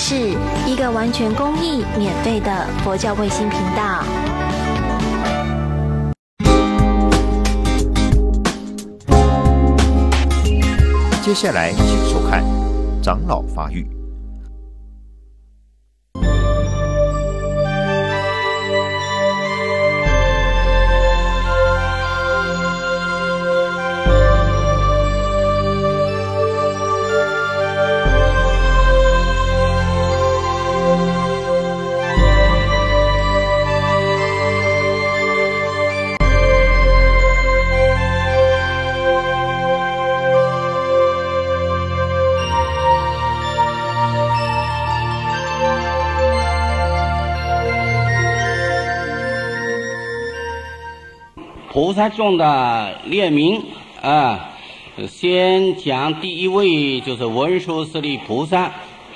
视，一个完全公益、免费的佛教卫星频道。 接下来，请收看《长老发育》。 菩萨众的列名啊，先讲第一位就是文殊师利菩萨。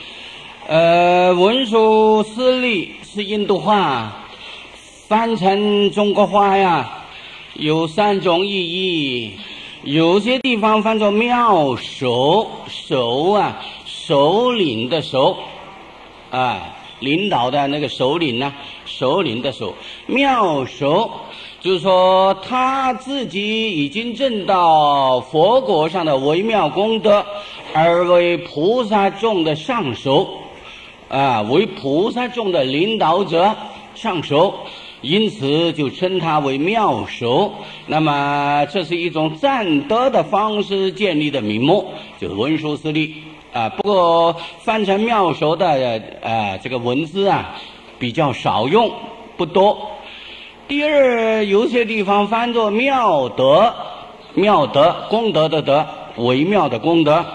文殊师利是印度话，翻成中国话呀，有3种意义。有些地方翻作妙首，首啊，首领的首啊，领导的那个首领呢，首领的首，妙首。就是说他自己已经证到佛果上的微妙功德，而为菩萨众的上首啊，为菩萨众的领导者上首，因此就称他为妙首。那么这是一种赞德的方式建立的名目，就是文殊师利啊。不过翻成妙首的这个文字啊比较少用，不多。第二，有些地方翻作妙德，妙德，功德的德，微妙的功德。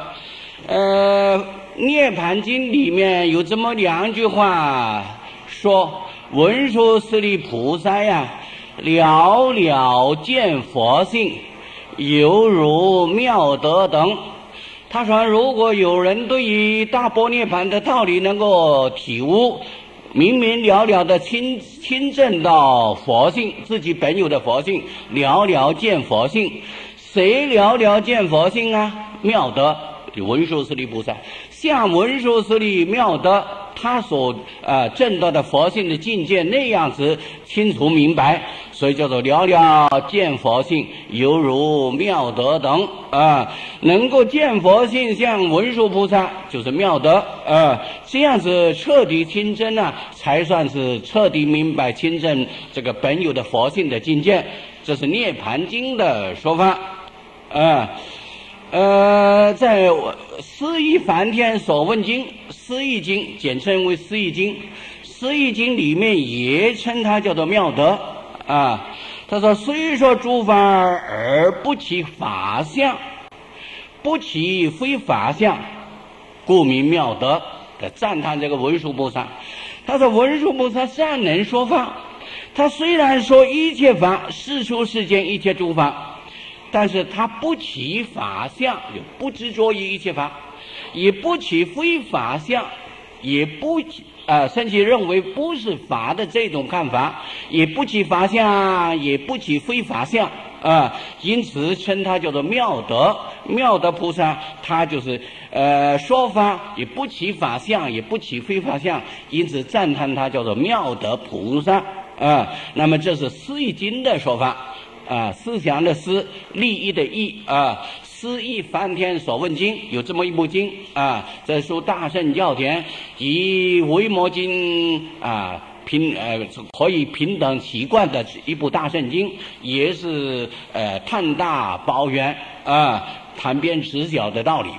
涅盘经里面有这么2句话说，文殊师利菩萨呀，了了见佛性，犹如妙德等。他说，如果有人对于大般涅盘的道理能够体悟，明明了了的亲证到佛性，自己本有的佛性，了了见佛性。谁了了见佛性啊？妙德，文殊师利菩萨。像文殊师利妙德，他所证到的佛性的境界那样子清楚明白，所以叫做了了见佛性，犹如妙德等啊。能够见佛性，像文殊菩萨就是妙德这样子彻底亲证啊，才算是彻底明白亲证这个本有的佛性的境界。这是涅盘经的说法在思义梵天所问经，思义经简称为思义经，思义经里面也称它叫做妙德啊。他说，虽说诸法而不起法相，不起非法相，故名妙德。的赞叹这个文殊菩萨。他说，文殊菩萨善能说法，他虽然说一切法，世出世间一切诸法，但是他不起法相，就不执着于一切法，也不起非法相，也不甚至认为不是法的这种看法，也不起法相，也不起非法相因此称他叫做妙德。妙德菩萨他就是说法也不起法相，也不起非法相，因此赞叹他叫做妙德菩萨那么这是思义经的说法思想的思，利益的益思义梵天所问经，有这么一部经这书大乘教典，以维摩经可以平等习惯的一部大圣经，也是探大包圆谈边直角的道理。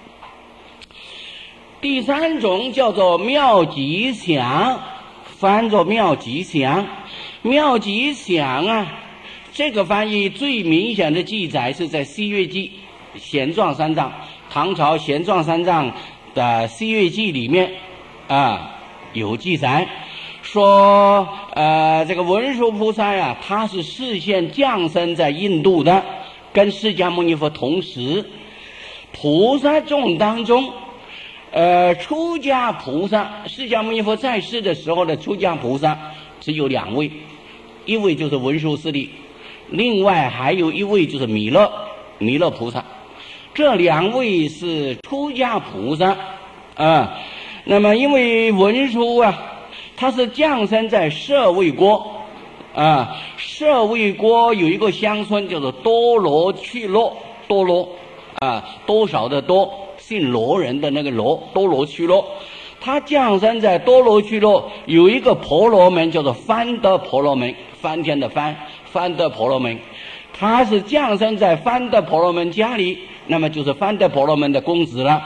第3种叫做妙吉祥，翻作妙吉祥。妙吉祥这个翻译最明显的记载是在西岳记玄奘三藏，唐朝玄奘三藏的西岳记里面有记载说这个文殊菩萨呀，他是示现降生在印度的，跟释迦牟尼佛同时。菩萨众当中出家菩萨，释迦牟尼佛在世的时候的出家菩萨只有2位，一位就是文殊师利，另外还有一位就是弥勒菩萨。这2位是出家菩萨那么因为文殊啊，他是降生在舍卫国啊，舍卫国有一个乡村叫做多罗去洛，多罗啊，多少的多，姓罗人的那个罗，多罗去洛。他降生在多罗去洛，有一个婆罗门叫做翻德婆罗门，翻天的翻，翻德婆罗门。他是降生在翻德婆罗门家里，那么就是翻德婆罗门的公子了。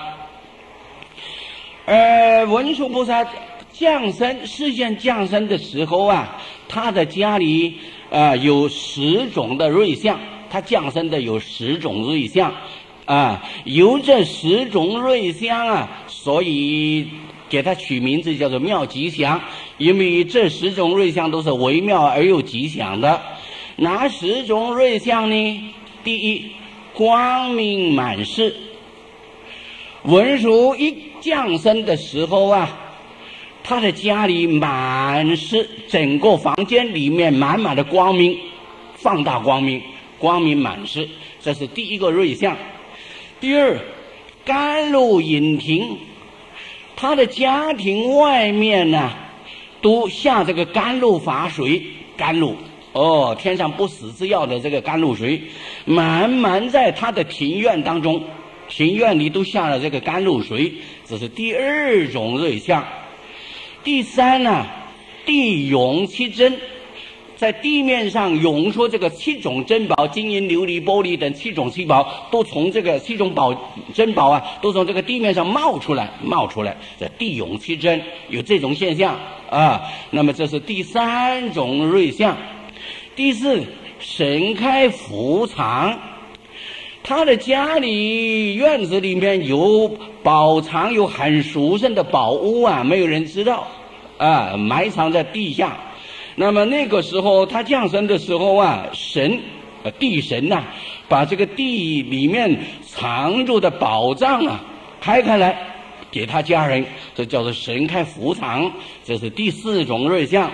文殊菩萨视线降生的时候啊，他的家里有10种的瑞相，他降生的有10种瑞相啊，由这10种瑞相啊，所以给他取名字叫做妙吉祥，因为这10种瑞相都是微妙而又吉祥的。哪10种瑞相呢？第一，光明满室。文殊一降生的时候啊，他的家里满是整个房间里面满满的光明，放大光明，光明满室，这是第一个瑞相。第二，甘露隐庭，他的家庭外面呢，都下这个甘露法水，甘露天上不死之药的这个甘露水，满满在他的庭院当中，庭院里都下了这个甘露水，这是第2种瑞相。第三呢，地涌7珍，在地面上涌出这个7种珍宝，金银琉璃玻璃等7种七宝，都从这个7种珍宝啊，都从这个地面上冒出来，这地涌7珍有这种现象啊。那么这是第3种瑞相。第4，神开福藏，他的家里院子里面有宝藏，有很殊胜的宝物啊，没有人知道啊，埋藏在地下。那么那个时候他降生的时候啊，地神呐，把这个地里面藏住的宝藏啊开开来给他家人，这叫做神开福藏，这是第4种瑞相。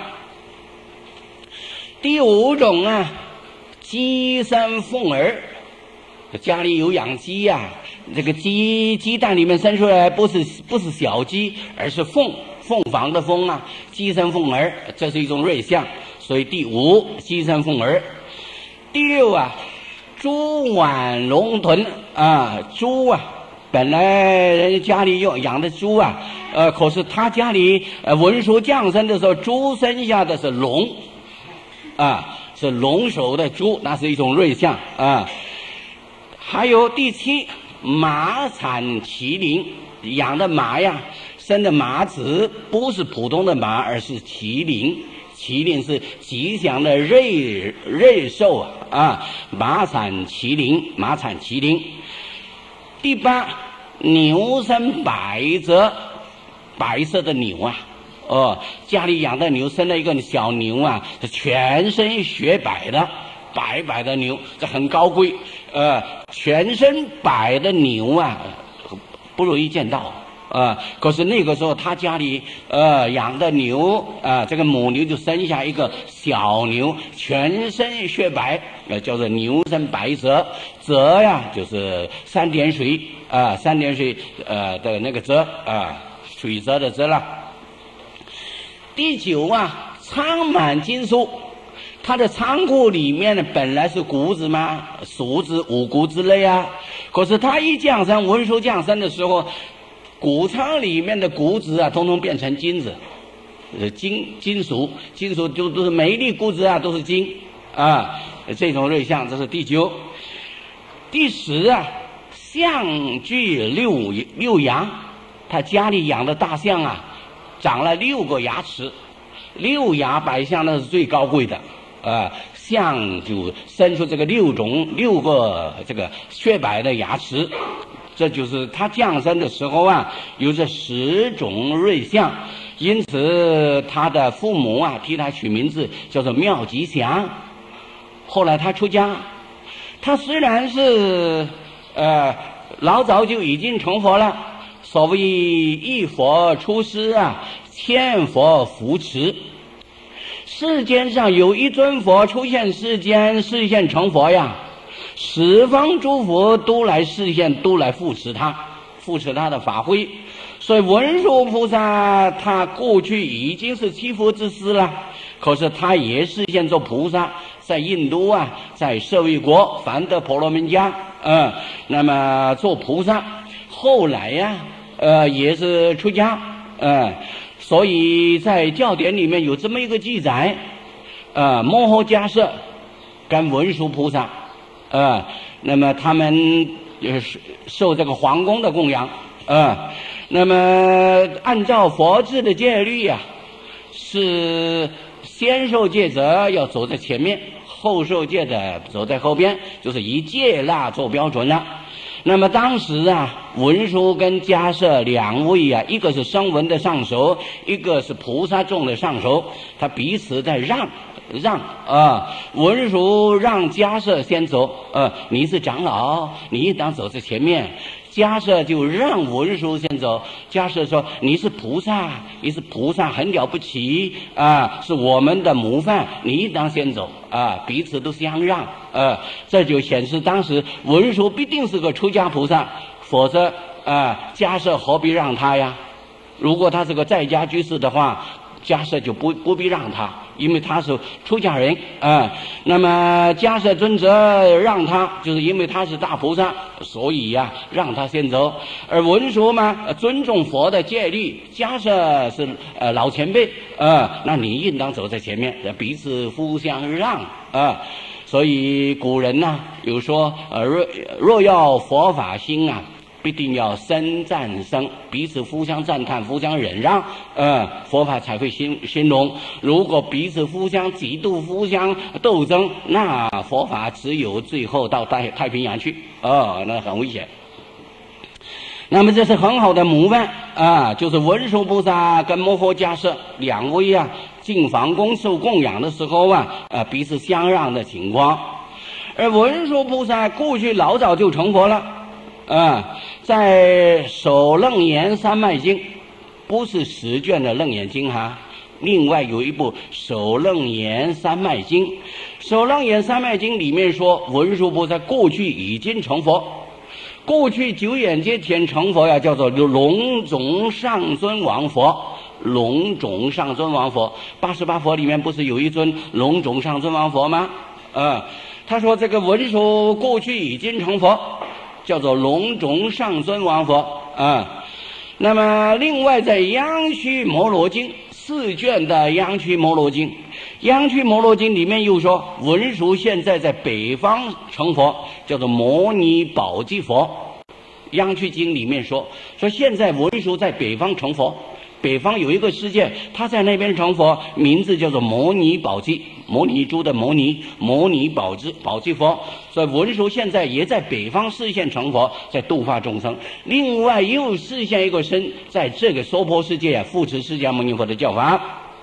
第5种啊，鸡生凤儿，家里有养鸡呀，这个鸡蛋里面生出来不是小鸡，而是凤凰的凤啊，鸡生凤儿，这是一种瑞相，所以第5，鸡生凤儿。第6啊，猪挽龙豚啊，猪啊，本来人家家里养的猪啊，可是他家里文殊降生的时候，猪生下的是龙啊，是龙首的猪，那是一种瑞相啊。还有第7，马产麒麟，养的马呀，生的马子不是普通的马，而是麒麟，麒麟是吉祥的瑞兽啊，马产麒麟。第8，牛生白泽，白色的牛啊，家里养的牛生了一个小牛啊，全身雪白的，白的牛，这很高贵，全身白的牛啊，不容易见到可是那个时候他家里养的牛这个母牛就生下一个小牛，全身雪白，叫做牛生白泽。泽呀，就是3点水3点水的那个泽水泽的泽了。第9啊，仓满金粟，他的仓库里面呢本来是谷子嘛，黍子、五谷之类啊，可是他一降生，文殊降生的时候，谷仓里面的谷子啊，统统变成金子，金属就都是每一粒谷子啊都是金啊，这种瑞相，这是第9。第10啊，象具六牙，他家里养的大象啊，长了6个牙齿，6牙白象那是最高贵的象就生出这个6个这个雪白的牙齿，这就是他降生的时候啊，有这10种瑞相，因此他的父母啊替他取名字叫做妙吉祥。后来他出家，他虽然是老早就已经成佛了，所谓一佛出世啊，千佛扶持。世间上有一尊佛出现世间，示现成佛呀，10方诸佛都来示现，都来扶持他的法会。 所以文殊菩萨他过去已经是七佛之师了，可是他也示现做菩萨，在印度啊，在舍卫国梵德婆罗门家，那么做菩萨，后来呀，也是出家，所以在教典里面有这么一个记载，摩诃迦叶跟文殊菩萨，那么他们受这个皇宫的供养，那么按照佛制的戒律啊，是先受戒者要走在前面，后受戒者走在后边，就是以戒腊做标准了。那么当时啊，文殊跟迦叶两位啊，一个是声闻的上首，一个是菩萨众的上首，他彼此在让文殊让迦叶先走，你是长老，你应当走在前面。迦叶就让文殊先走，迦叶说你是菩萨，你是菩萨很了不起是我们的模范，你应当先走彼此都相让，这就显示当时文殊必定是个出家菩萨，否则迦叶何必让他呀？如果他是个在家居士的话，迦叶就不必让他，因为他是出家人那么迦叶尊者让他，就是因为他是大菩萨，所以呀让他先走。而文殊嘛，尊重佛的戒律，迦叶是老前辈那你应当走在前面，彼此互相让所以古人呢有说若要佛法兴必定要生赞生，彼此互相赞叹，互相忍让佛法才会兴隆。如果彼此互相嫉妒，互相斗争，那佛法只有最后到太平洋去那很危险。那么这是很好的模范就是文殊菩萨跟摩诃迦叶两位进皇宫受供养的时候彼此相让的情况。而文殊菩萨过去老早就成佛了在首楞严三昧经，不是10卷的楞严经另外有一部首楞严三昧经，首楞严三昧经里面说文殊菩萨过去已经成佛，过去九眼界天成佛叫做龙种上尊王佛，龙种上尊王佛，88佛里面不是有一尊龙种上尊王佛吗他说这个文殊过去已经成佛，叫做龙种上尊王佛那么另外在央须摩罗经4卷的央须摩罗经，央须摩罗经里面又说文殊现在在北方成佛，叫做摩尼宝积佛。央须经里面说现在文殊在北方成佛，北方有一个世界，他在那边成佛，名字叫做摩尼宝积，摩尼珠的摩尼，摩尼宝积佛。所以文殊现在也在北方示现成佛，在度化众生。另外又示现一个身，在这个娑婆世界扶持释迦牟尼佛的教法。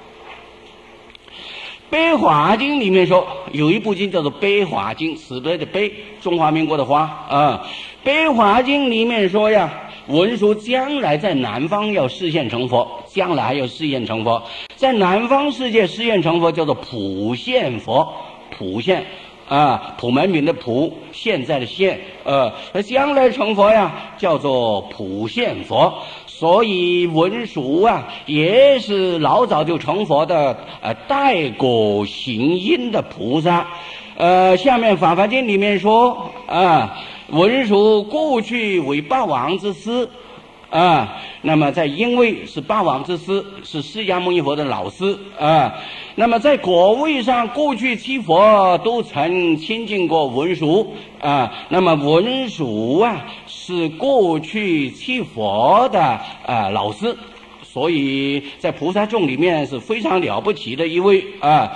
悲华经里面说有一部经叫做悲华经，慈悲的悲，中华民国的华悲华经里面说文殊将来在南方要示现成佛，将来还要示现成佛，在南方世界示现成佛叫做普现佛，普现普门品的普，现在的现将来成佛叫做普现佛。所以文殊也是老早就成佛的代果行因的菩萨。下面法华经里面说文殊过去为八王之师那么在因为是八王之师，是释迦牟尼佛的老师那么在果位上过去七佛都曾亲近过文殊那么文殊是过去七佛的老师，所以在菩萨众里面是非常了不起的一位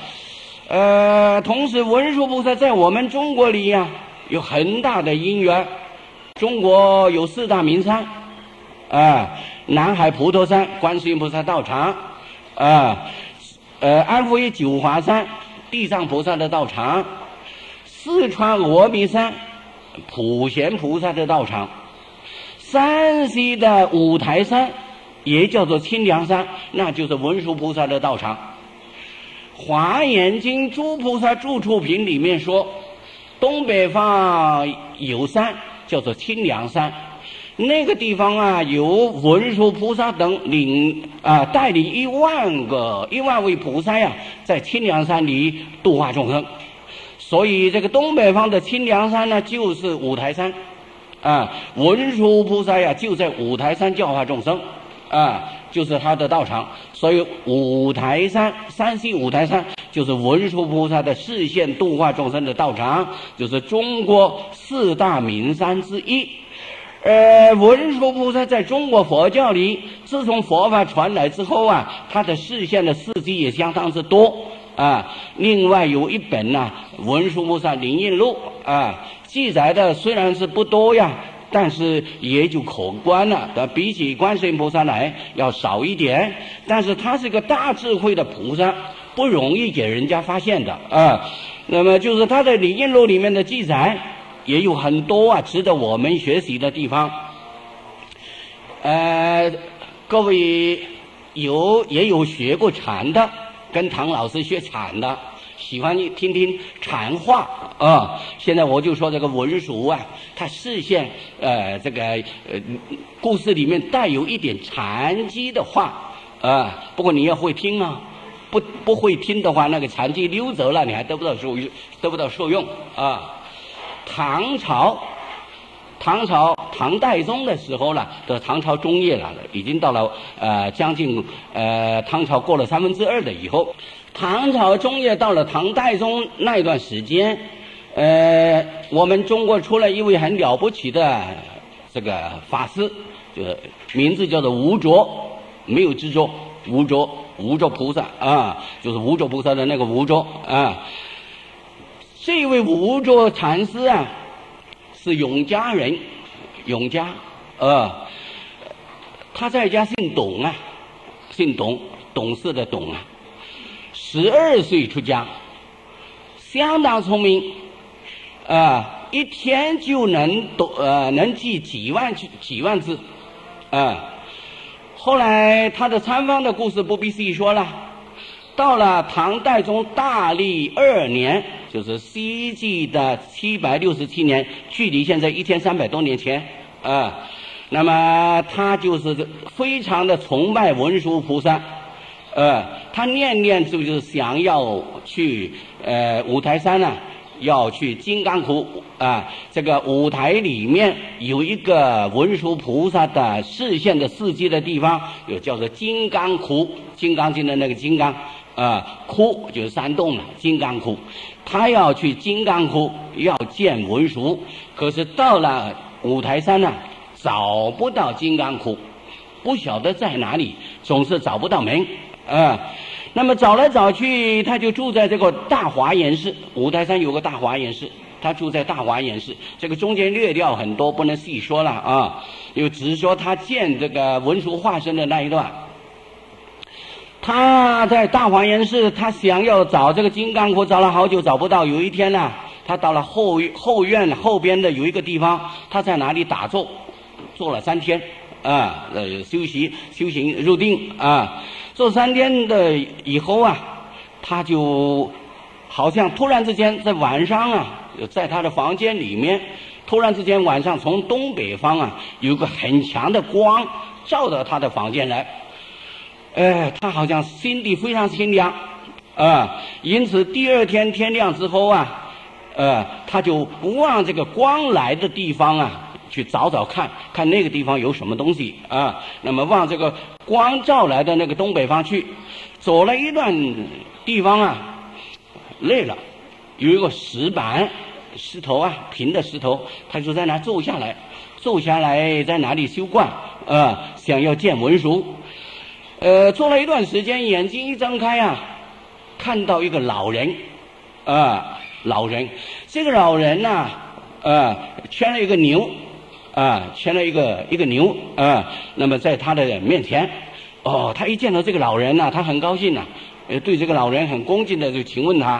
同时文殊菩萨在我们中国里有很大的因缘。中国有4大名山南海普陀山观世音菩萨道场安徽九华山地藏菩萨的道场，四川峨眉山普贤菩萨的道场，山西的五台山也叫做清凉山，那就是文殊菩萨的道场。华严经诸菩萨住处品里面说东北方有山叫做清凉山， 那个地方啊，有文殊菩萨等带领1万位菩萨呀，在清凉山里度化众生。所以这个东北方的清凉山呢，就是五台山，文殊菩萨呀就在五台山教化众生，就是他的道场。所以五台山，山西五台山就是文殊菩萨的示现度化众生的道场，就是中国4大名山之一。文殊菩萨在中国佛教里，自从佛法传来之后啊，他的示现的事迹也相当之多另外有一本文殊菩萨灵印录记载的虽然是不多呀，但是也就可观了，比起观世音菩萨来要少一点，但是他是个大智慧的菩萨，不容易给人家发现的那么就是他的灵印录里面的记载也有很多值得我们学习的地方。各位也有学过禅的，跟唐老师学禅的，喜欢听听禅话现在我就说这个文殊他示现这个故事里面带有一点禅机的话不过你要会听不会听的话，那个禅机溜走了，你还得不到受用唐代宗的时候了，唐朝中叶了，已经到了将近唐朝过了2/3的以后，唐朝中叶到了唐代宗那一段时间，我们中国出了一位很了不起的这个法师，就是名字叫做无着，没有执着，无着菩萨就是无着菩萨的那个无着这位无着禅师是永嘉人，永嘉他在家姓董姓董，董事的董12岁出家，相当聪明一天就能记几万字后来他的参方的故事不必细说了。到了唐代宗大历2年，就是西纪的767年，距离现在1300多年前那么他就是非常的崇拜文殊菩萨他念就是想要去五台山要去金刚窟这个五台里面有一个文殊菩萨的示现的事迹的地方，有叫做金刚窟，金刚经的那个金刚窟就是山洞了，金刚窟。他要去金刚窟要见文殊，可是到了五台山找不到金刚窟，不晓得在哪里，总是找不到门那么找来找去，他就住在这个大华严寺。五台山有个大华严寺，他住在大华严寺。这个中间略掉很多，不能细说了因为只是说他见这个文殊化身的那一段。他在大华严寺，他想要找这个金刚窟，找了好久找不到。有一天他到了后院后边的有一个地方，他在哪里打坐，坐了3天修行入定做3天的以后他就好像突然之间在晚上在他的房间里面，突然之间晚上从东北方有个很强的光照到他的房间来他好像心地非常清凉因此第2天天亮之后他就往这个光来的地方去找看那个地方有什么东西那么往这个光照来的那个东北方去，走了一段地方累了，有一个石头平的石头，他就在那坐下来在哪里修观想要见文殊坐了一段时间，眼睛一睁开看到一个老人这个老人牵了一个牛牵了一个牛那么在他的面前他一见到这个老人他很高兴对这个老人很恭敬的就请问他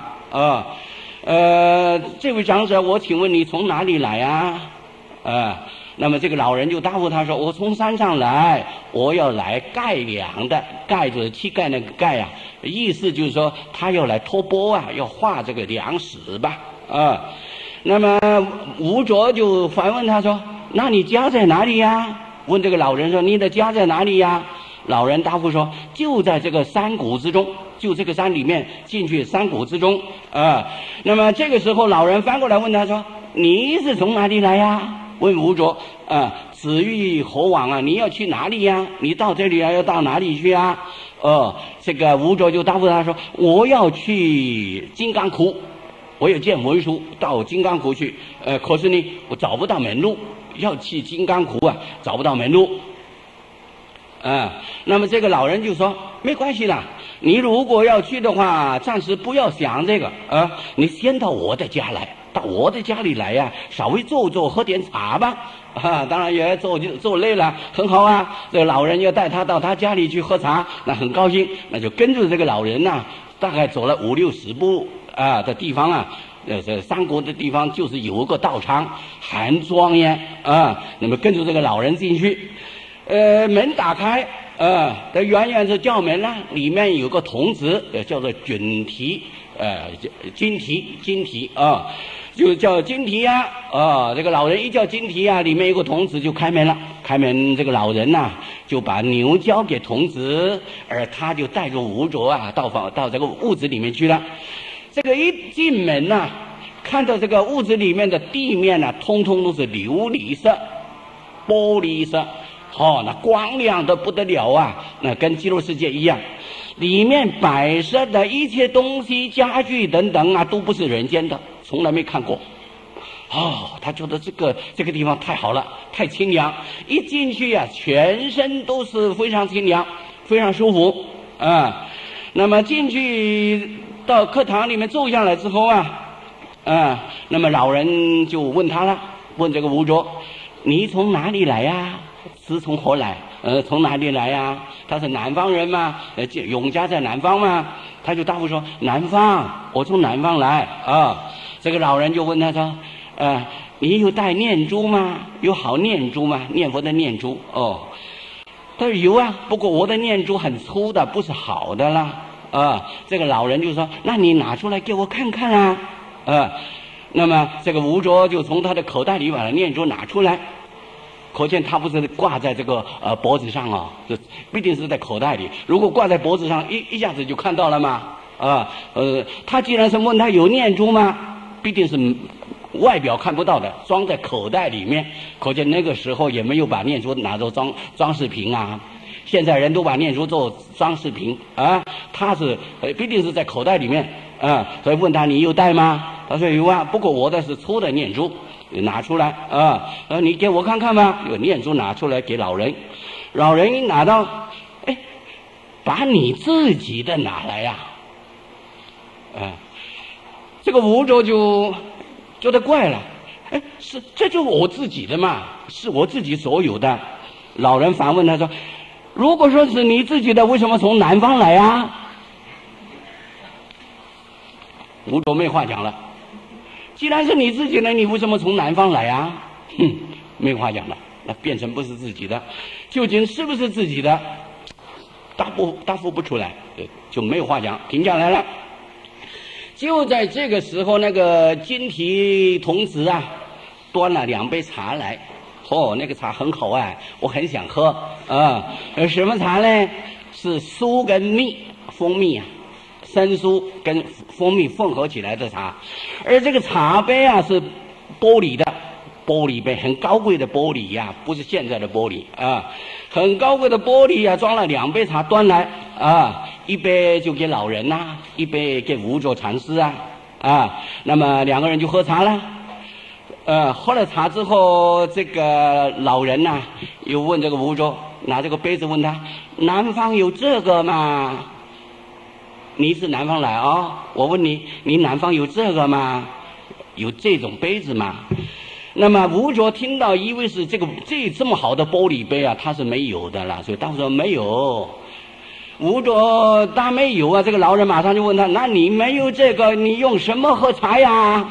这位长者，我请问你从哪里来那么这个老人就答复他说，我从山上来，我要来盖粮的，盖就是膝盖那个盖意思就是说他要来托钵要化这个粮食吧那么吴卓就反问他说， 那你家在哪里呀？问这个老人说，你的家在哪里呀？老人答复说，就在这个山谷之中，就这个山里面进去山谷之中那么这个时候老人翻过来问他说，你是从哪里来呀？问吴卓子欲何往啊？你要去哪里呀？你到这里要到哪里去啊？这个吴卓就答复他说，我要去金刚窟，我有件文书到金刚窟去，可是呢我找不到门路，要去金刚窟找不到门路那么这个老人就说，没关系啦，你如果要去的话，暂时不要想这个你先到我的家来，到我的家里来呀，稍微坐坐，喝点茶吧当然也坐累了，很好这个老人要带他到他家里去喝茶，那很高兴，那就跟着这个老人大概走了50-60步的地方这三国的地方就是有一个道场，很庄严那么跟着这个老人进去，门打开这远远是叫门里面有个童子叫做金提就叫金提这个老人一叫金提里面有个童子就开门了，开门这个老人就把牛交给童子，而他就带着吴卓到这个屋子里面去了。这个一进门看到这个屋子里面的地面通通都是琉璃色玻璃色那光亮的不得了那跟极乐世界一样，里面摆设的一切东西家具等等都不是人间的，从来没看过他觉得这个地方太好了，太清凉，一进去全身都是非常清凉，非常舒服那么进去到课堂里面坐下来之后那么老人就问他了，问这个吴卓，你从哪里来呀？是从何来？从哪里来呀？他是南方人嘛，永嘉在南方嘛，他就答复说，南方，我从南方来这个老人就问他说，你有带念珠吗？有好念珠吗？念佛的念珠他说有不过我的念珠很粗的，不是好的啦这个老人就说，那你拿出来给我看看那么这个吴卓就从他的口袋里把念珠拿出来，可见他不是挂在这个脖子上这必定是在口袋里，如果挂在脖子上一下子就看到了嘛他既然是问他有念珠吗，必定是外表看不到的，装在口袋里面，可见那个时候也没有把念珠拿着装饰品现在人都把念珠做装饰品他是必定是在口袋里面所以问他，你有带吗？他说有不过我的是粗的念珠，拿出来你给我看看吧，有念珠拿出来给老人，老人一拿到，把你自己的拿来这个吴卓就觉得怪了，这就是我自己的嘛，是我自己所有的。老人反问他说，如果说是你自己的，为什么从南方来吴卓没话讲了，既然是你自己的，你为什么从南方来没话讲了，那变成不是自己的，究竟是不是自己的，答复不出来，就没有话讲，停下来了。就在这个时候，那个金提童子端了2杯茶来，那个茶很好我很想喝什么茶呢？是酥跟蜜，蜂蜜生酥跟蜂蜜混合起来的茶，而这个茶杯是玻璃的，玻璃杯，很高贵的玻璃不是现在的玻璃很高贵的玻璃装了2杯茶端来一杯就给老人一杯给吴卓禅师那么2个人就喝茶了喝了茶之后，这个老人又问这个吴卓，拿这个杯子问他，南方有这个吗？你是南方来我问你，你南方有这个吗？有这种杯子吗？那么吴卓听到以为是这么好的玻璃杯他是没有的了，所以当时说没有。吴卓答没有这个老人马上就问他，那你没有这个，你用什么喝茶呀？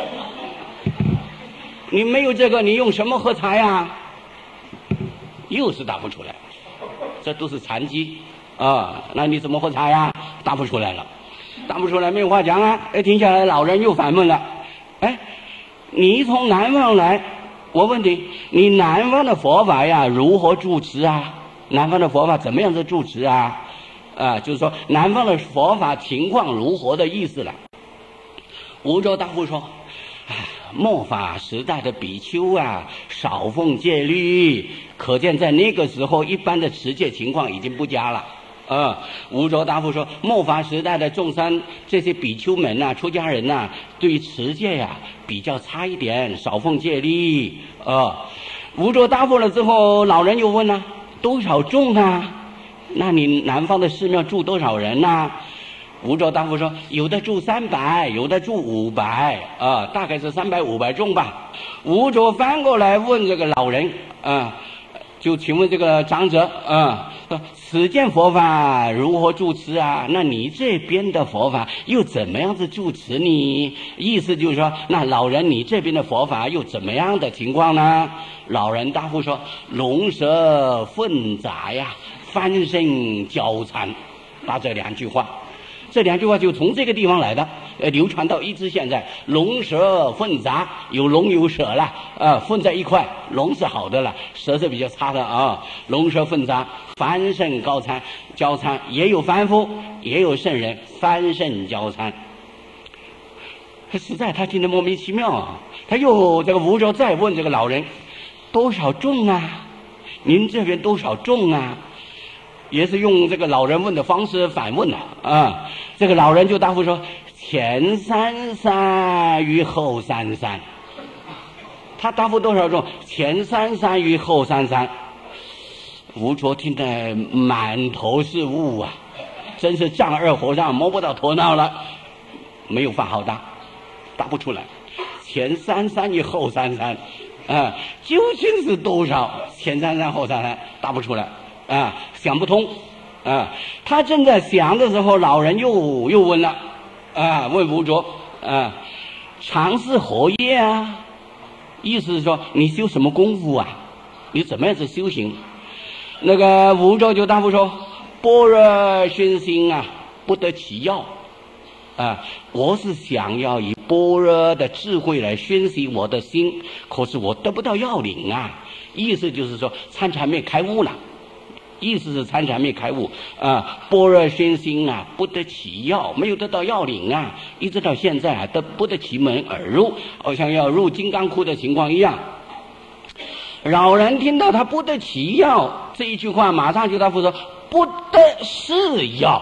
你没有这个，你用什么喝茶呀？又是答不出来，这都是残疾那你怎么喝茶呀？答不出来了，答不出来没有话讲停下来，老人又反问了，你从南方来， 我问你，你南方的佛法呀，如何住持啊？南方的佛法怎么样子住持啊？就是说南方的佛法情况如何的意思了。无着大夫说，末法时代的比丘啊，少奉戒律，可见在那个时候一般的持戒情况已经不佳了。无着大夫说，末法时代的众生，这些比丘们啊，出家人啊，对于持戒呀比较差一点，少奉戒律。无着大夫了之后，老人又问了，多少众啊？那你南方的寺庙住多少人呢？无着大夫说，有的住300，有的住500，大概是300、500众吧。无着翻过来问这个老人，就请问这个长者，说此见佛法如何住持啊？那你这边的佛法又怎么样子住持呢？意思就是说，那老人你这边的佛法又怎么样的情况呢？老人答复说，龙蛇混杂呀，翻身交缠，把这两句话就从这个地方来的，流传到一直现在。龙蛇混杂，有龙有蛇了，混在一块，龙是好的了，蛇是比较差的啊。龙蛇混杂，翻身交缠，也有凡夫，也有圣人，翻身交缠。实在他听得莫名其妙啊！他又这个无着再问这个老人，多少众啊？您这边多少众啊？也是用这个老人问的方式反问了这个老人就答复说，前33与后33。他答复多少众？前33与后33。无着听得满头是雾啊，真是丈二和尚摸不到头脑了，没有法好答不出来。前33与后33，究竟是多少？前33后33答不出来。想不通。他正在想的时候，老人又问了，问无着，常是何业啊？意思是说，你修什么功夫啊？你怎么样子修行？那个无着就答复说，般若熏心啊，不得其要。我是想要以般若的智慧来熏习我的心，可是我得不到要领啊。意思就是说，参禅没开悟了。意思是参禅没开悟般若熏心啊，不得其要，没有得到要领啊，一直到现在不得其门而入，好像要入金刚窟的情况一样。老人听到他不得其要这一句话，马上就答复说，不得是要，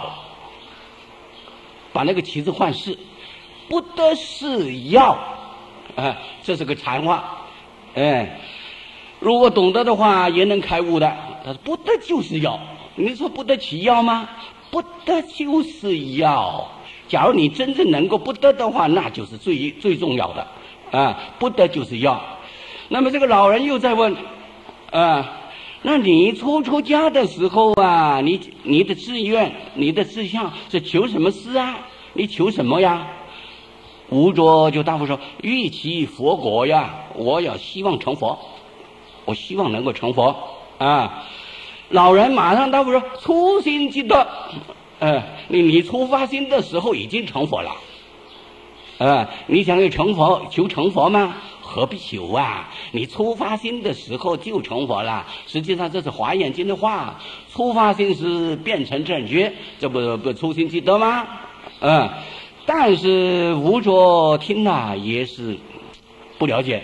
把那个其字换是，不得是要，这是个禅话。如果懂得的话也能开悟的。他说不得就是要，你说不得其要吗？不得就是要。假如你真正能够不得的话，那就是最重要的不得就是要。那么这个老人又在问那你出家的时候啊，你的志愿你的志向是求什么事啊？你求什么呀？无着就答复说，欲其佛果呀，我要希望成佛，我希望能够成佛老人马上答复说，初心即得。你初发心的时候已经成佛了你想要成佛，求成佛吗？何必求啊？你初发心的时候就成佛了。实际上这是华严经的话，初发心时变成正觉，这不初心即得吗？但是无着听了也是不了解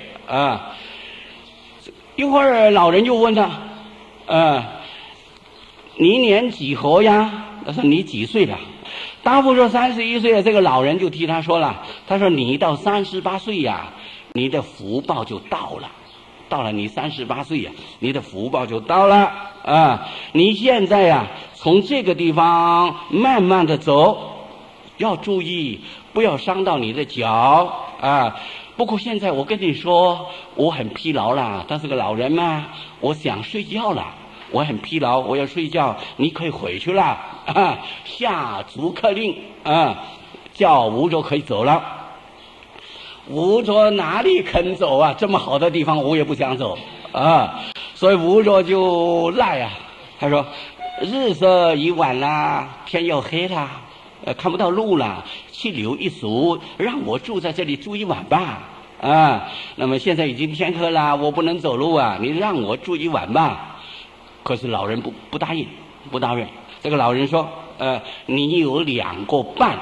一会儿老人又问他你年几何呀？他说你几岁了？答复说31岁。这个老人就替他说了，他说你到38岁呀，你的福报就到了你38岁呀，你的福报就到了你现在呀从这个地方慢慢的走，要注意不要伤到你的脚不过现在我跟你说，我很疲劳了，他是个老人嘛，我想睡觉了，我很疲劳，我要睡觉，你可以回去了下逐客令叫无着可以走了。无着哪里肯走啊？这么好的地方我也不想走所以无着就赖他说日色已晚了，天要黑了看不到路了，气流一俗，让我住在这里住一晚吧啊，那么现在已经天黑了，我不能走路啊，你让我住一晚吧。可是老人不答应，不答应。这个老人说，你有2个半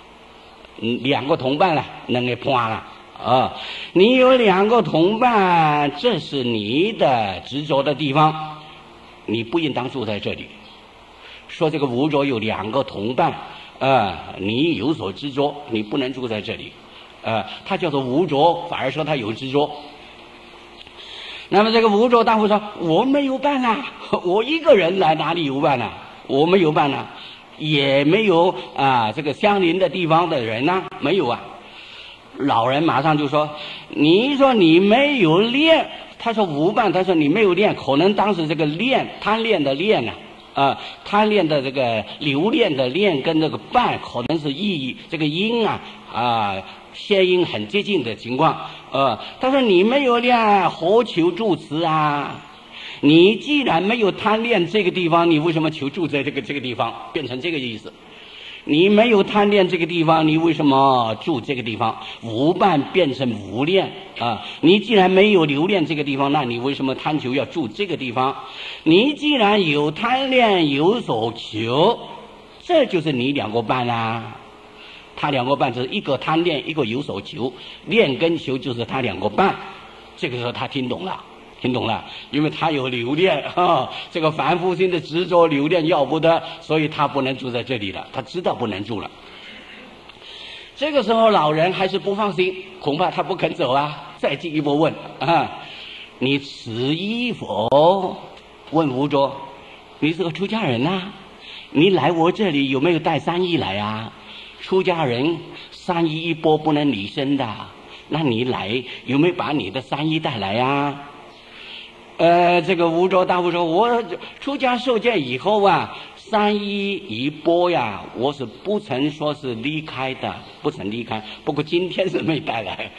，2个同伴了，能给判了啊！你有2个同伴，这是你的执着的地方，你不应当住在这里。说这个吴卓有2个同伴，你有所执着，你不能住在这里。他叫做吴卓，反而说他有执着。那么这个吴卓大夫说，我没有伴啊，我一个人来哪里有伴啊？我没有伴啊，也没有这个相邻的地方的人啊，没有啊。老人马上就说，你说你没有练，他说无伴，他说你没有练，可能当时这个练贪恋的练贪恋的这个留恋的恋跟这个伴可能是这个音谐音很接近的情况。他说你没有练，何求住此啊？你既然没有贪恋这个地方，你为什么求住在这个地方？变成这个意思。你没有贪恋这个地方，你为什么住这个地方？无伴变成无恋你既然没有留恋这个地方，那你为什么贪求要住这个地方？你既然有贪恋有所求，这就是你2个伴啦。他2个伴就是一个贪恋，一个有所求，恋跟求就是他2个伴。这个时候他听懂了，因为他有留恋这个凡夫心的执着留恋要不得，所以他不能住在这里了，他知道不能住了。这个时候老人还是不放心，恐怕他不肯走啊。再进一步问你此意否？问吴卓，你是个出家人啊，你来我这里有没有带3衣来啊？出家人3衣一钵不能离身的，那你来有没有把你的3衣带来啊？这个吴卓大夫说，我出家受戒以后3衣一钵呀，我是不曾说是离开的，不曾离开。不过今天是没带来，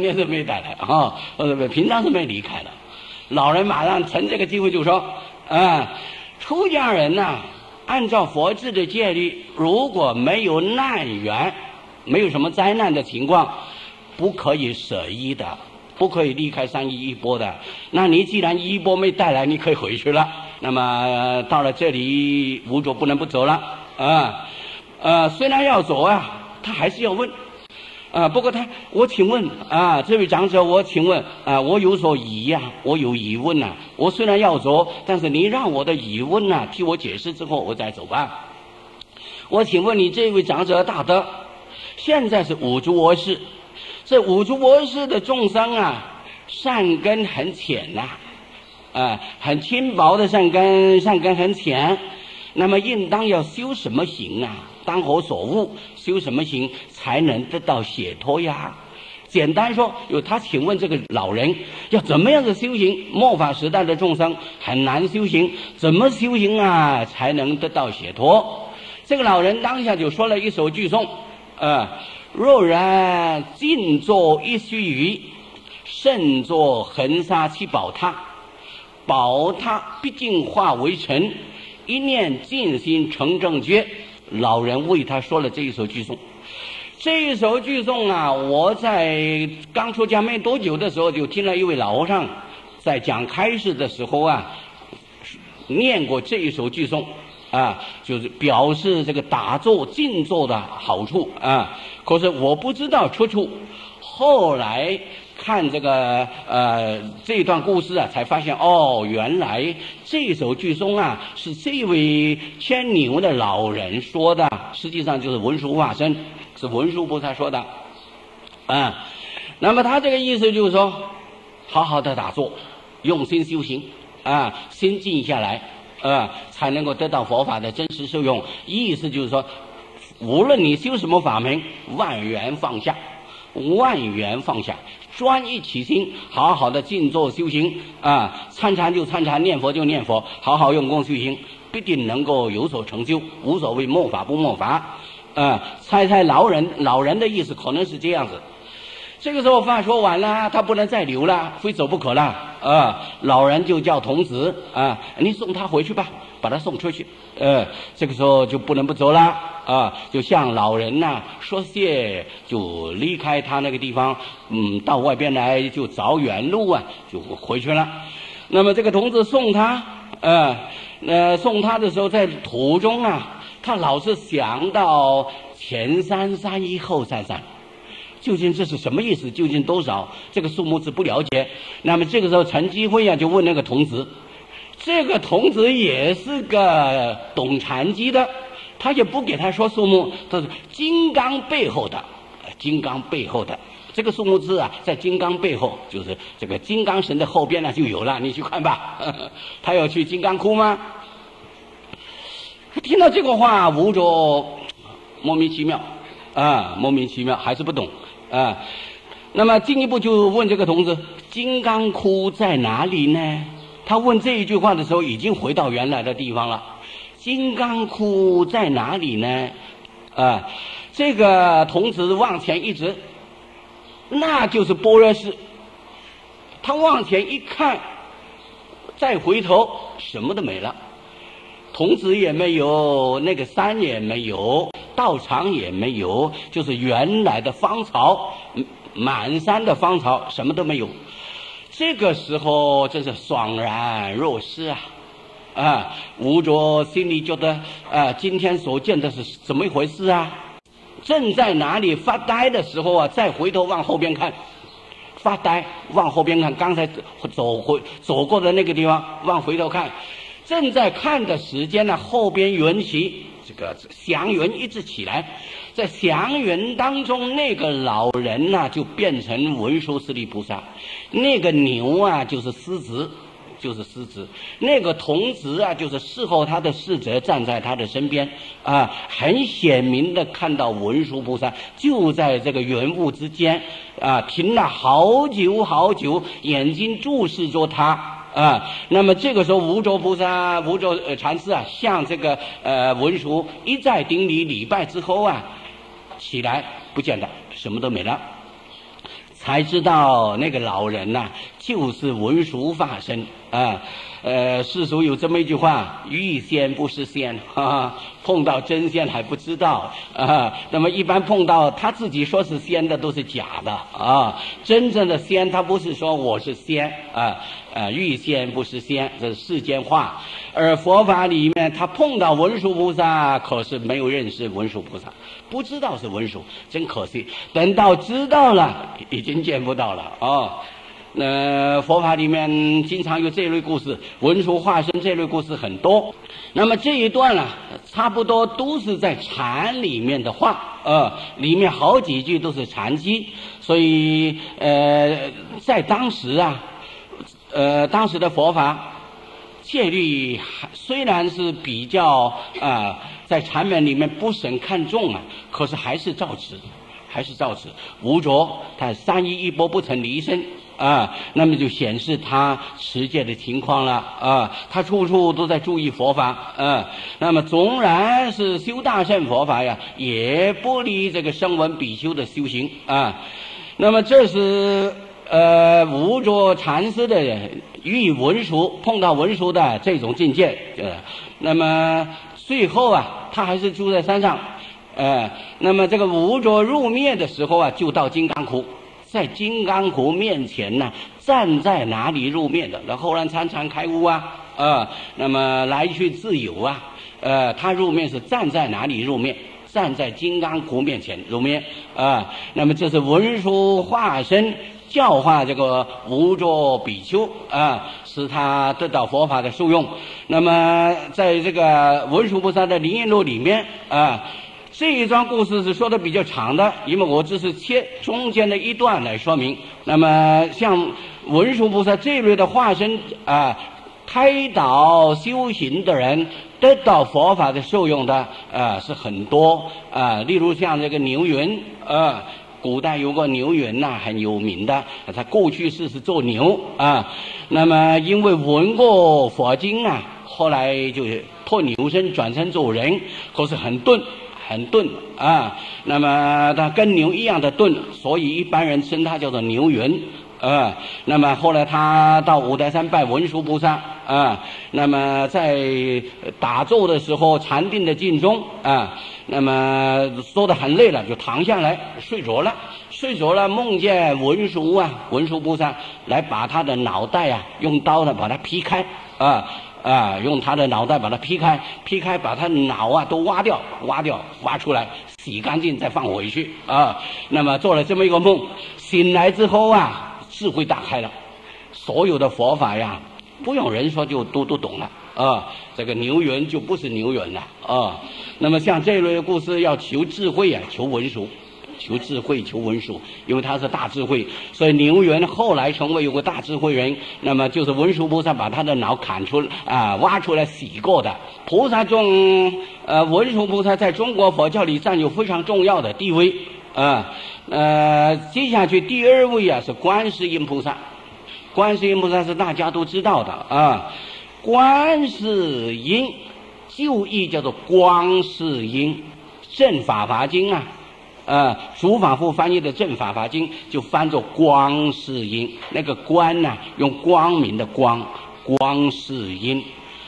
平常是没离开的。老人马上趁这个机会就说，出家人按照佛制的戒律，如果没有难缘，没有什么灾难的情况，不可以舍衣的，不可以离开3衣一钵的。那你既然一钵没带来，你可以回去了。那么到了这里，吴卓不能不走了虽然要走他还是要问不过我请问这位长者，我请问我有所疑我有疑问我虽然要走，但是你让我的疑问替我解释之后我再走吧。我请问你这位长者大德，现在是五浊恶世，这五浊恶世的众生善根很浅很轻薄的善根很浅，那么应当要修什么行当何所悟？修什么行才能得到解脱呀？简单说，他请问这个老人要怎么样的修行？末法时代的众生很难修行，怎么修行才能得到解脱？这个老人当下就说了一首句颂若然静坐一须臾，胜作恒沙七宝塔，宝塔毕竟化为尘，一念静心成正觉。老人为他说了这一首句颂。这一首句颂我在刚出家没多久的时候就听了一位老和尚在讲开示的时候念过这一首句颂就是表示这个打坐静坐的好处可是我不知道出处，后来看这个这段故事才发现原来这首句颂是这位牵牛的老人说的，实际上就是文殊化身，是文殊菩萨说的那么他这个意思就是说，好好的打坐，用心修行心静下来才能够得到佛法的真实受用。意思就是说，无论你修什么法门，万缘放下，专一起心，好好的静坐修行参禅就参禅，念佛就念佛，好好用功修行，必定能够有所成就，无所谓末法不末法猜老人的意思可能是这样子。这个时候话说完了，他不能再留了，非走不可了老人就叫童子你送他回去吧把他送出去。这个时候就不能不走了啊，就向老人呐说谢，就离开他那个地方，到外边来就找远路啊，就回去了。那么这个童子送他，送他的时候，在途中啊，他老是想到前三三一后三三。究竟这是什么意思？究竟多少？这个数目字不了解。那么这个时候陈机会啊，就问那个童子，这个童子也是个懂禅机的，他也不给他说数目，他是金刚背后的，金刚背后的这个数目字啊，在金刚背后，就是这个金刚神的后边呢就有了，你去看吧。他要去金刚窟吗？听到这个话，吴卓莫名其妙莫名其妙，还是不懂那么进一步就问这个童子，金刚窟在哪里呢？他问这一句话的时候，已经回到原来的地方了。金刚窟在哪里呢？这个童子往前一直，那就是般若寺。他往前一看，再回头，什么都没了。童子也没有，那个山也没有，道场也没有，就是原来的芳草，满山的芳草，什么都没有。这个时候真是爽然若失吴卓心里觉得今天所见的是怎么一回事啊？正在哪里发呆的时候啊，再回头往后边看，发呆往后边看，刚才走过的那个地方往回头看，正在看的时间呢，后边云起这个祥云一直起来，在祥云当中，那个老人呢就变成文殊师利菩萨，那个牛啊就是狮子，那个童子啊就是侍候他的侍者站在他的身边很显明的看到文殊菩萨就在这个云雾之间停了好久好久，眼睛注视着他那么这个时候无着禅师向这个文殊一再顶礼礼拜之后起来不见了，什么都没了，才知道那个老人就是文殊化身世俗有这么一句话，遇仙不是仙碰到真仙还不知道那么一般碰到他自己说是仙的都是假的真正的仙他不是说我是仙遇仙不是仙，这是世间话。而佛法里面他碰到文殊菩萨，可是没有认识文殊菩萨，不知道是文殊，真可惜。等到知道了，已经见不到了佛法里面经常有这类故事，文殊化身这类故事很多。那么这一段差不多都是在禅里面的话里面好几句都是禅机，所以在当时当时的佛法戒律虽然是比较在禅门里面不甚看重可是还是照持。无着他三依一钵不曾离身那么就显示他持戒的情况了他处处都在注意佛法那么纵然是修大乘佛法也不离这个声闻比丘的修行那么这是无着禅师的遇文殊碰到文殊的这种境界那么最后他还是住在山上那么这个无着入灭的时候就到金刚窟，在金刚窟面前站在哪里入灭的？然后后参禅开悟那么来去自由他入灭是站在哪里入灭？站在金刚窟面前入灭那么这是文殊化身教化这个无着比丘使他得到佛法的受用。那么在这个文殊菩萨的灵验录里面这一段故事是说的比较长的，因为我只是切中间的一段来说明。那么像文殊菩萨这类的化身开导修行的人得到佛法的受用的是很多例如像这个牛云古代有个牛云很有名的，他过去是做牛那么因为闻过佛经后来就脱牛身转身做人，可是很钝那么他跟牛一样的钝，所以一般人称他叫做牛云那么后来他到五台山拜文殊菩萨那么在打坐的时候禅定的境中那么说得很累了，就躺下来睡着了，梦见文殊菩萨来把他的脑袋用刀呢把它劈开用他的脑袋把它劈开，把他脑都挖出来，洗干净再放回去那么做了这么一个梦，醒来之后智慧打开了，所有的佛法不用人说就都懂了这个牛猿就不是牛猿了那么像这类的故事要求智慧求文殊。求智慧，求文殊，因为他是大智慧，所以牛猿后来成为有个大智慧人，那么就是文殊菩萨把他的脑砍出挖出来洗过的。菩萨中文殊菩萨在中国佛教里占有非常重要的地位接下去第二位是观世音菩萨。观世音菩萨是大家都知道的观世音就义叫做光世音，正法华经竺法富翻译的正法华经就翻作光世音，那个光用光明的光世音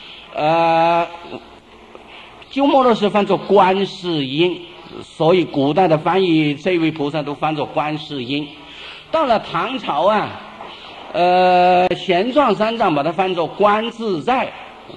鸠摩罗什翻作观世音，所以古代的翻译这位菩萨都翻作观世音。到了唐朝玄奘三藏把它翻作观自在，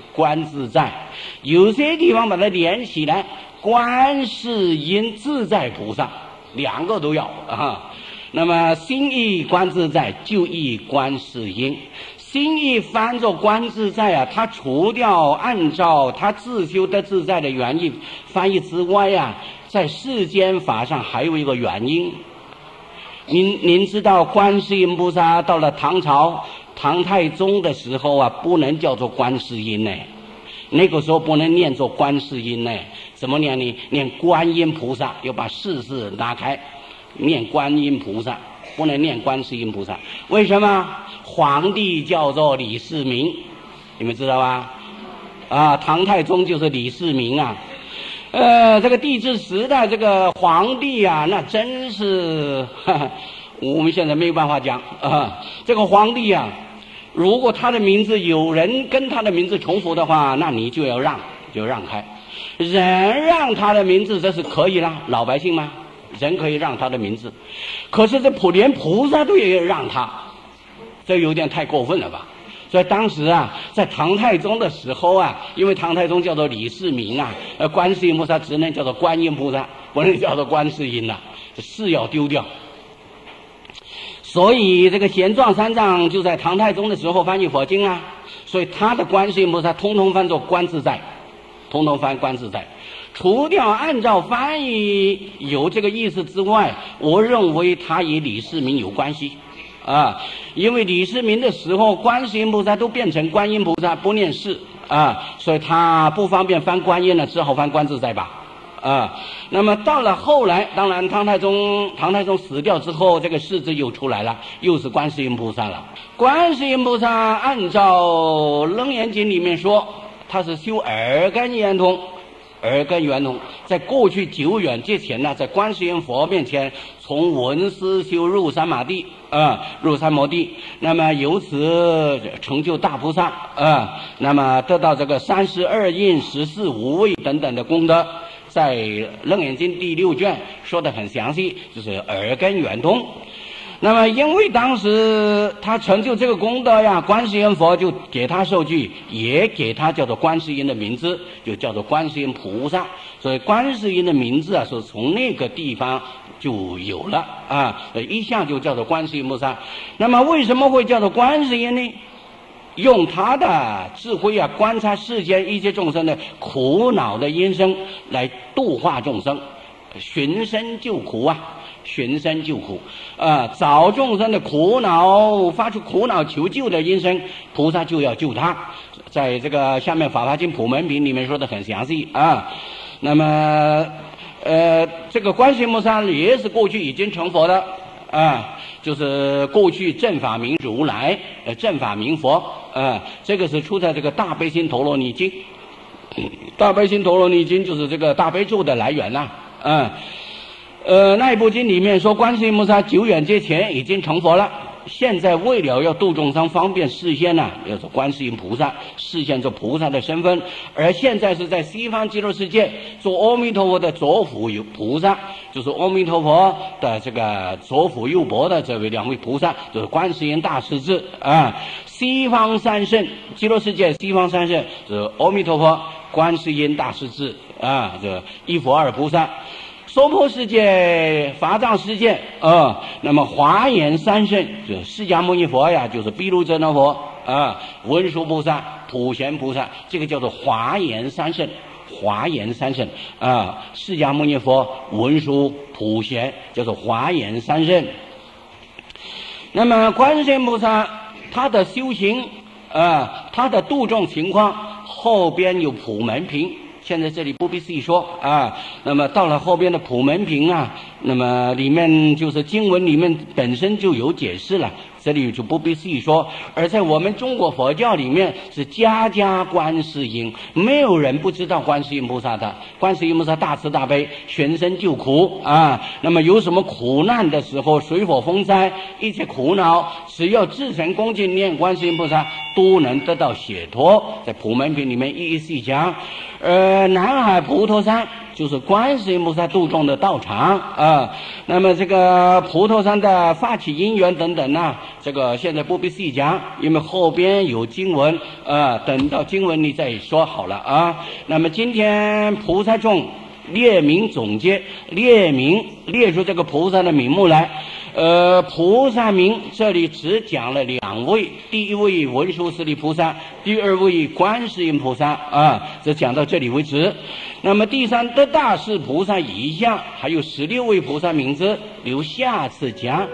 有些地方把它连起来观世音自在菩萨，两个都要那么心意观自在，就义观世音。心意翻作观自在它除掉按照他自修的自在的原意翻译之外在世间法上还有一个原因。您知道观世音菩萨到了唐朝唐太宗的时候不能叫做观世音那个时候不能念作观世音怎么念呢？念观音菩萨，要把世字拿开，念观音菩萨，不能念观世音菩萨。为什么？皇帝叫做李世民，你们知道吧？唐太宗就是李世民这个帝制时代这个皇帝那真是我们现在没有办法讲这个皇帝如果他的名字有人跟他的名字重复的话，那你就要让开。人让他的名字这是可以啦，老百姓吗？人可以让他的名字，可是这连菩萨都也让他，这有点太过分了吧？所以当时在唐太宗的时候因为唐太宗叫做李世民观世音菩萨只能叫做观音菩萨，不能叫做观世音这是要丢掉。所以这个玄奘三藏就在唐太宗的时候翻译佛经所以他的观世音菩萨通通翻作观自在，通通翻观自在。除掉按照翻译有这个意思之外，我认为他与李世民有关系因为李世民的时候观世音菩萨都变成观音菩萨，不念世所以他不方便翻观音只好翻观自在吧那么到了后来，当然唐太宗死掉之后，这个世字又出来了，又是观世音菩萨了。观世音菩萨按照《楞严经》里面说，他是修耳根圆通。在过去久远之前在观世音佛面前从文思修入三摩地那么由此成就大菩萨那么得到这个32印14无畏等等的功德，在《楞严经》第6卷说得很详细，就是耳根圆通。那么因为当时他成就这个功德观世音佛就给他受具，也给他叫做观世音的名字，就叫做观世音菩萨。所以观世音的名字是从那个地方就有了一向就叫做观世音菩萨。那么为什么会叫做观世音呢？用他的智慧观察世间一切众生的苦恼的因生，来度化众生，寻声救苦找众生的苦恼，发出苦恼求救的因生，菩萨就要救他。在这个下面《法华经普门品》里面说的很详细那么这个观世音菩萨也是过去已经成佛的就是过去正法明如来正法明佛这个是出在这个大悲心陀罗尼经。大悲心陀罗尼经就是这个大悲咒的来源那一部经里面说观世音菩萨久远之前已经成佛了现在为了要度众生方便示现呢，要做观世音菩萨，示现做菩萨的身份。而现在是在西方极乐世界做阿弥陀佛的左辅右菩萨，就是阿弥陀佛的这个左辅右弼的这位两位菩萨，就是观世音大势至啊。西方三圣，极乐世界西方三圣是阿弥陀佛、观世音大势至啊，这一佛二菩萨。娑婆世界、法藏世界那么华严三圣，就释迦牟尼佛呀，就是毗卢遮那佛啊，文殊菩萨、普贤菩萨，这个叫做华严三圣。华严三圣啊，释迦牟尼佛、文殊、普贤，叫做华严三圣。那么观世音菩萨他的修行他的度众情况，后边有普门品。现在这里不必细说啊。那么到了后边的普门品啊，那么里面就是经文里面本身就有解释了，这里就不必细说。而在我们中国佛教里面是家家观世音，没有人不知道观世音菩萨的。观世音菩萨大慈大悲，全身救苦啊。那么有什么苦难的时候，水火风灾，一切苦恼，只要至诚恭敬念观世音菩萨，都能得到解脱。在普门品里面一一细讲。南海普陀山就是观世音菩萨度众的道场啊。那么这个普陀山的发起因缘等等呢，这个现在不必细讲，因为后边有经文等到经文你再说好了啊。那么今天菩萨众列名总结，列出这个菩萨的名目来。菩萨名这里只讲了2位，第一位文殊师利菩萨，第二位观世音菩萨啊，这讲到这里为止。那么第三得大士菩萨以下还有16位菩萨名字，留下次讲。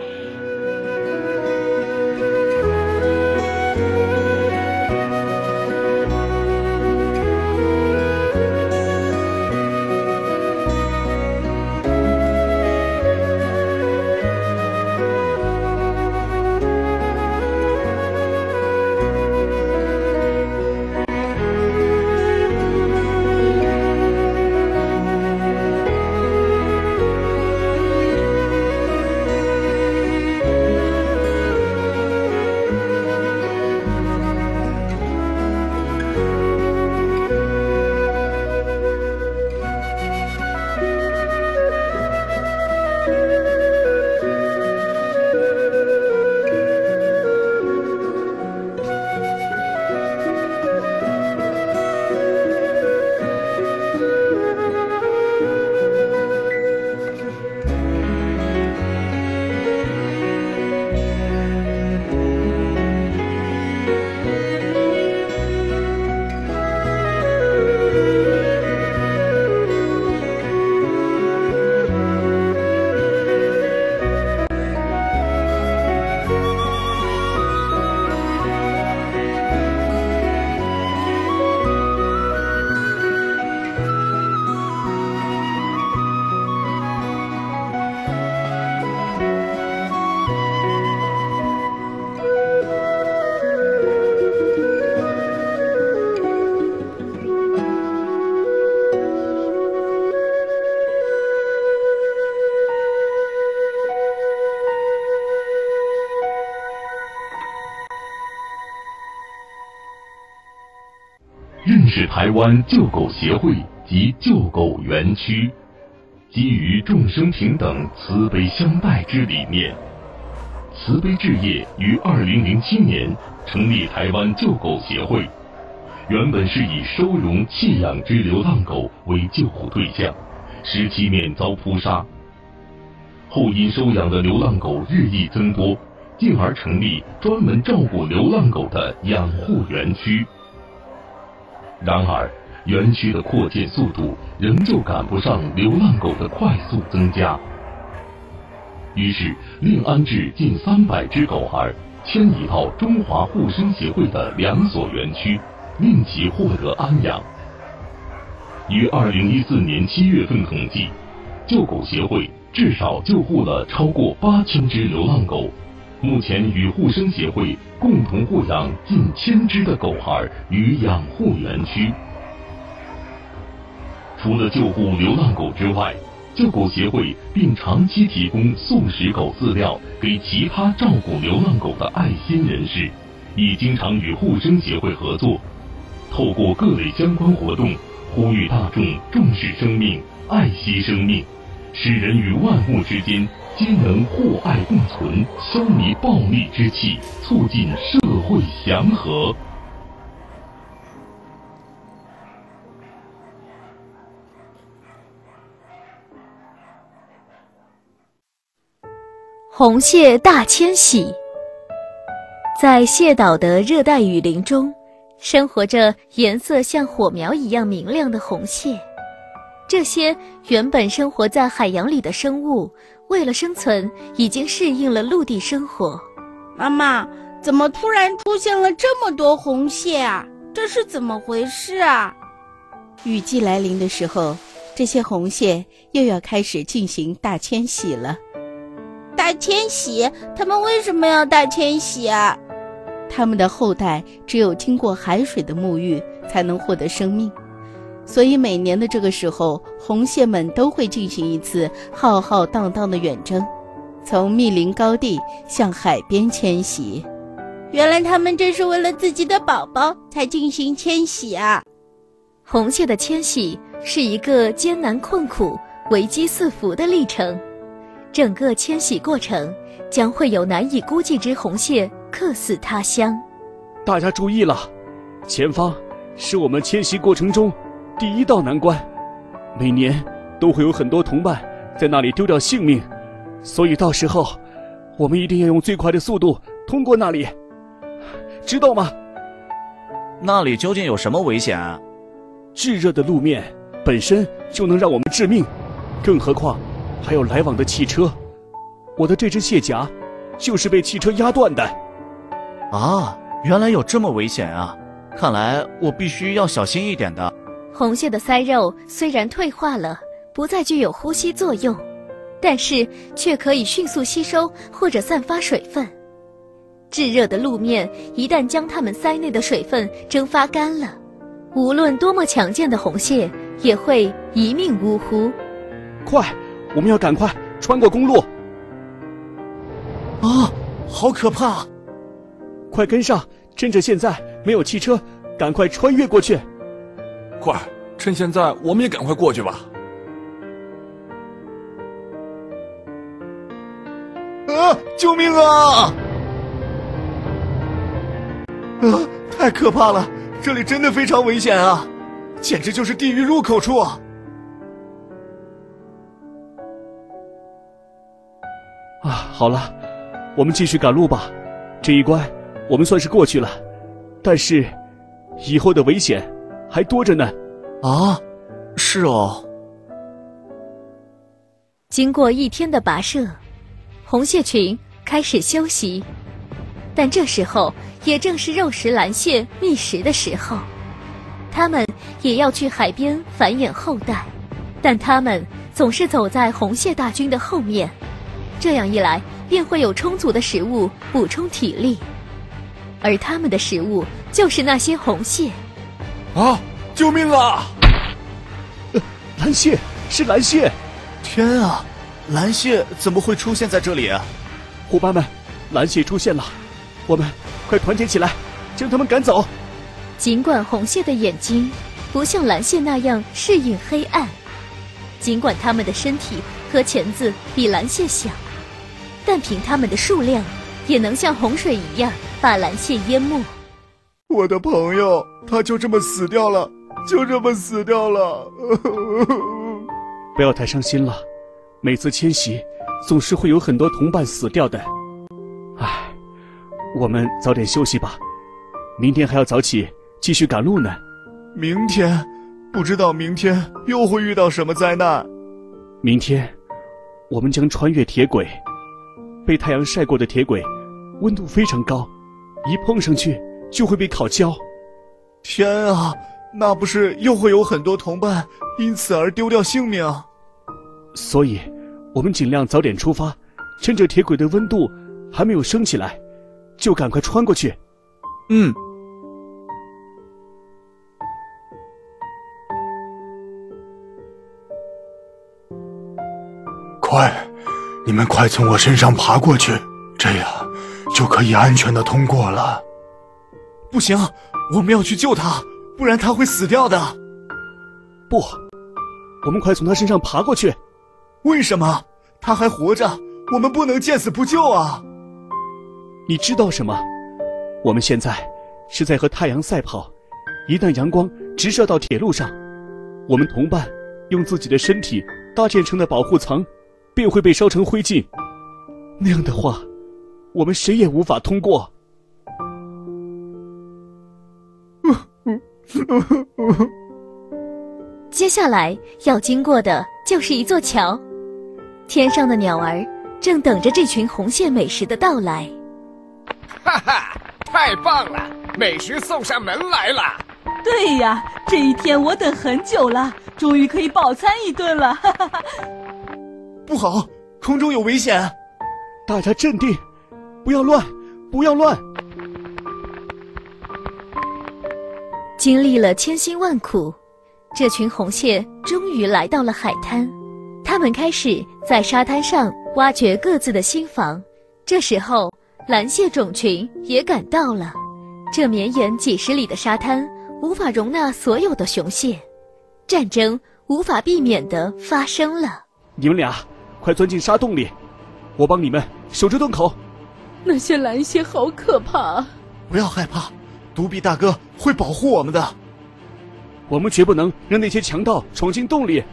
认识台湾救狗协会及救狗园区，基于众生平等、慈悲相待之理念，慈悲置业于2007年成立台湾救狗协会。原本是以收容弃养之流浪狗为救护对象，使其免遭扑杀。后因收养的流浪狗日益增多，进而成立专门照顾流浪狗的养护园区。然而，园区的扩建速度仍旧赶不上流浪狗的快速增加，于是另安置近300只狗儿，迁移到中华护生协会的2所园区，令其获得安养。于2014年7月份统计，救狗协会至少救护了超过8000只流浪狗，目前与护生协会共同护养近1000只的狗孩于养护园区。除了救护流浪狗之外， 救狗协会并长期提供送食狗饲料给其他照顾流浪狗的爱心人士，亦经常与护生协会合作，透过各类相关活动，呼吁大众重视生命，爱惜生命，使人与万物之间皆能互爱共存，消弭暴戾之气，促进社会祥和。 红蟹大迁徙。在蟹岛的热带雨林中，生活着颜色像火苗一样明亮的红蟹。这些原本生活在海洋里的生物，为了生存，已经适应了陆地生活。 妈妈，怎么突然出现了这么多红蟹啊？这是怎么回事啊？ 雨季来临的时候，这些红蟹又要开始进行大迁徙了。 大迁徙？它们为什么要大迁徙啊？ 它们的后代只有经过海水的沐浴，才能获得生命。所以每年的这个时候，红蟹们都会进行一次浩浩荡荡的远征，从密林高地向海边迁徙。 原来它们这是为了自己的宝宝才进行迁徙啊！ 红蟹的迁徙是一个艰难困苦、危机四伏的历程。整个迁徙过程将会有难以估计之红蟹客死他乡。 大家注意了，前方是我们迁徙过程中第一道难关，每年都会有很多同伴在那里丢掉性命，所以到时候我们一定要用最快的速度通过那里，知道吗？ 那里究竟有什么危险啊？ 炙热的路面本身就能让我们致命，更何况还有来往的汽车。我的这只蟹夹就是被汽车压断的。 啊，原来有这么危险啊！看来我必须要小心一点的。 红蟹的鳃肉虽然退化了，不再具有呼吸作用，但是却可以迅速吸收或者散发水分。炙热的路面一旦将它们鳃内的水分蒸发干了，无论多么强健的红蟹也会一命呜呼。 快，我们要赶快穿过公路。 啊，好可怕！ 快跟上，趁着现在没有汽车，赶快穿越过去。 快，趁现在我们也赶快过去吧。 救命啊！太可怕了，这里真的非常危险啊，简直就是地狱入口处啊！ 好了，我们继续赶路吧。这一关我们算是过去了，但是以后的危险还多着呢。 啊，是哦。 经过一天的跋涉，红蟹群开始休息，但这时候也正是肉食蓝蟹觅食的时候，它们也要去海边繁衍后代，但它们总是走在红蟹大军的后面，这样一来便会有充足的食物补充体力，而它们的食物就是那些红蟹。 啊！救命啊！ 蓝蟹，是蓝蟹！ 天啊，蓝蟹怎么会出现在这里啊？ 伙伴们，蓝蟹出现了，我们快团结起来，将它们赶走。 尽管红蟹的眼睛不像蓝蟹那样适应黑暗，尽管它们的身体和钳子比蓝蟹小，但凭它们的数量，也能像洪水一样把蓝蟹淹没。 我的朋友，他就这么死掉了，就这么死掉了。 不要太伤心了，每次迁徙总是会有很多同伴死掉的。唉，我们早点休息吧，明天还要早起继续赶路呢。 明天？不知道明天又会遇到什么灾难。 明天我们将穿越铁轨，被太阳晒过的铁轨温度非常高，一碰上去就会被烤焦。 天啊，那不是又会有很多同伴因此而丢掉性命？ 所以我们尽量早点出发，趁着铁轨的温度还没有升起来，就赶快穿过去。 嗯。 快，你们快从我身上爬过去，这样就可以安全的通过了。不行，我们要去救他，不然他会死掉的。 不，我们快从他身上爬过去。 为什么？他还活着，我们不能见死不救啊！ 你知道什么？我们现在是在和太阳赛跑，一旦阳光直射到铁路上，我们同伴用自己的身体搭建成的保护层便会被烧成灰烬，那样的话，我们谁也无法通过。 接下来要经过的就是一座桥，天上的鸟儿正等着这群红蟹美食的到来。 哈哈，太棒了，美食送上门来了。 对呀，这一天我等很久了，终于可以饱餐一顿了。哈哈哈。 不好，空中有危险！ 大家镇定，不要乱，不要乱。 经历了千辛万苦，这群红蟹终于来到了海滩。他们开始在沙滩上挖掘各自的新房。这时候，蓝蟹种群也赶到了。这绵延几十里的沙滩无法容纳所有的雄蟹，战争无法避免地发生了。 你们俩快钻进沙洞里，我帮你们守着洞口。 那些蓝蟹好可怕！ 不要害怕，独臂大哥会保护我们的。 我们绝不能让那些强盗闯进洞里。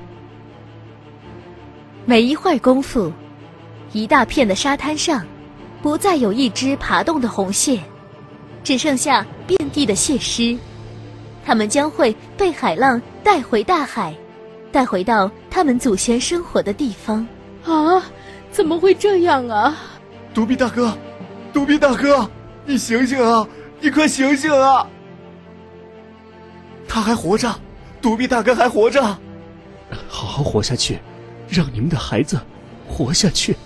没一会儿功夫，一大片的沙滩上不再有一只爬动的红蟹，只剩下遍地的蟹尸。它们将会被海浪带回大海，带回到他们祖先生活的地方。 啊，怎么会这样啊？ 独臂大哥，独臂大哥，你醒醒啊！你快醒醒啊！他还活着，独臂大哥还活着。 好好活下去，让你们的孩子活下去。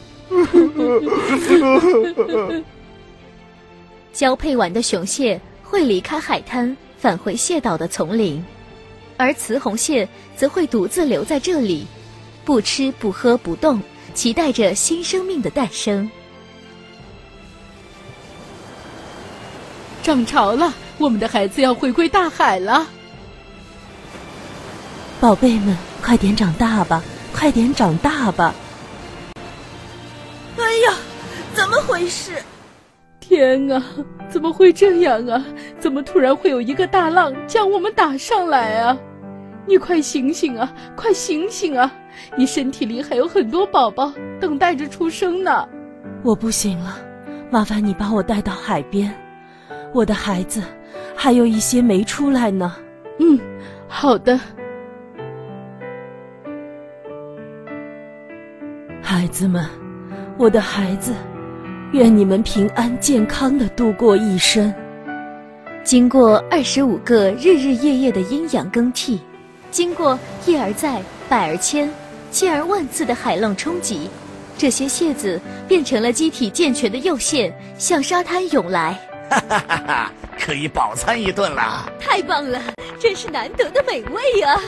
交配完的雄蟹会离开海滩，返回蟹岛的丛林，而雌红蟹则会独自留在这里，不吃不喝不动，期待着新生命的诞生。 涨潮了，我们的孩子要回归大海了。 宝贝们，快点长大吧，快点长大吧。 哎呀，怎么回事？ 天啊，怎么会这样啊？怎么突然会有一个大浪将我们打上来啊？你快醒醒啊，快醒醒啊！你身体里还有很多宝宝等待着出生呢。 我不行了，麻烦你把我带到海边，我的孩子还有一些没出来呢。 好的。 孩子们，我的孩子，愿你们平安健康地度过一生。 经过25个日日夜夜的阴阳更替，经过一而再百而千千而万次的海浪冲击，这些蟹子变成了机体健全的幼蟹，向沙滩涌来。 哈哈哈哈，可以饱餐一顿了。 太棒了，真是难得的美味啊！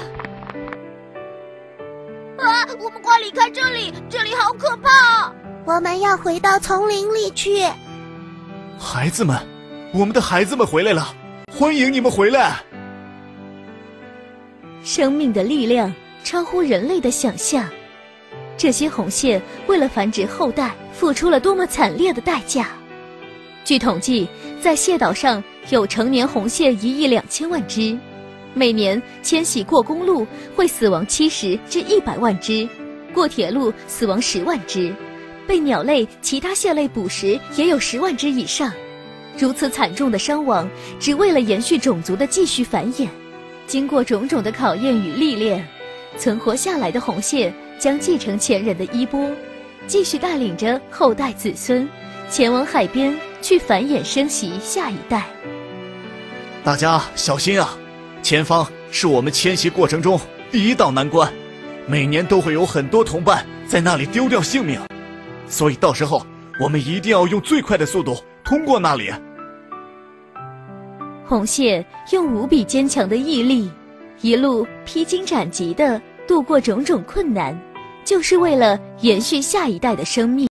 啊！我们快离开这里，这里好可怕！ 我们要回到丛林里去。 孩子们，我们的孩子们回来了，欢迎你们回来！ 生命的力量超乎人类的想象，这些红蟹为了繁殖后代，付出了多么惨烈的代价！据统计，在蟹岛上有成年红蟹1亿2000万只。每年迁徙过公路会死亡70至100万只，过铁路死亡10万只，被鸟类、其他蟹类捕食也有10万只以上。如此惨重的伤亡，只为了延续种族的继续繁衍。经过种种的考验与历练，存活下来的红蟹将继承前人的衣钵，继续带领着后代子孙前往海边去繁衍生息下一代。 大家小心啊！前方是我们迁徙过程中第一道难关，每年都会有很多同伴在那里丢掉性命，所以到时候我们一定要用最快的速度通过那里。 红蟹用无比坚强的毅力，一路披荆斩棘地度过种种困难， 就是为了延续下一代的生命。